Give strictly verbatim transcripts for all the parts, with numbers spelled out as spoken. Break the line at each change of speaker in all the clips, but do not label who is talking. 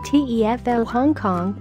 T E F L Hong Kong.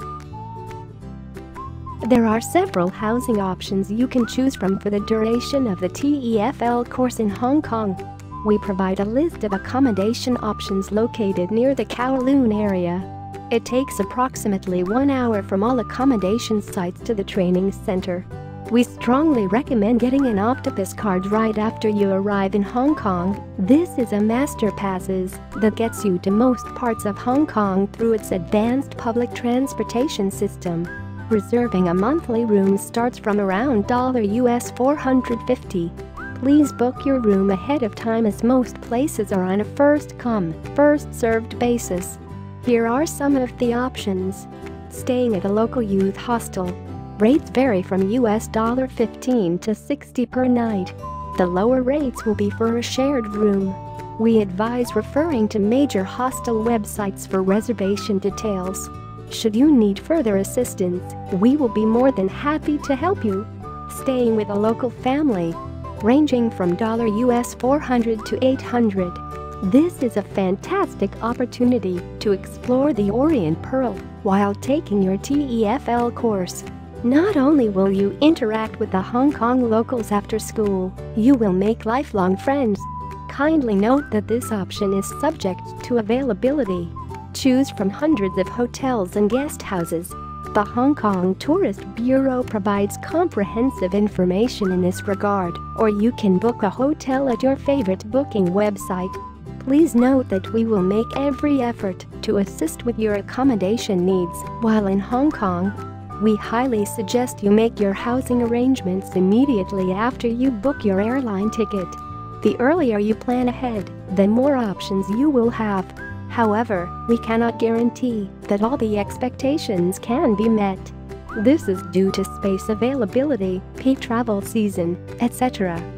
There are several housing options you can choose from for the duration of the T E F L course in Hong Kong. We provide a list of accommodation options located near the Kowloon area. It takes approximately one hour from all accommodation sites to the training center. We strongly recommend getting an Octopus Card right after you arrive in Hong Kong. This is a master passes that gets you to most parts of Hong Kong through its advanced public transportation system. Reserving a monthly room starts from around U S four hundred fifty dollars. Please book your room ahead of time as most places are on a first-come, first-served basis. Here are some of the options. Staying at a local youth hostel. Rates vary from U S fifteen to sixty per night. The lower rates will be for a shared room. We advise referring to major hostel websites for reservation details. Should you need further assistance, we will be more than happy to help you. Staying with a local family. Ranging from U S four hundred to eight hundred. This is a fantastic opportunity to explore the Orient Pearl while taking your T E F L course. Not only will you interact with the Hong Kong locals after school, you will make lifelong friends. Kindly note that this option is subject to availability. Choose from hundreds of hotels and guest houses. The Hong Kong Tourist Bureau provides comprehensive information in this regard, or you can book a hotel at your favorite booking website. Please note that we will make every effort to assist with your accommodation needs while in Hong Kong. We highly suggest you make your housing arrangements immediately after you book your airline ticket. The earlier you plan ahead, the more options you will have. However, we cannot guarantee that all the expectations can be met. This is due to space availability, peak travel season, et cetera.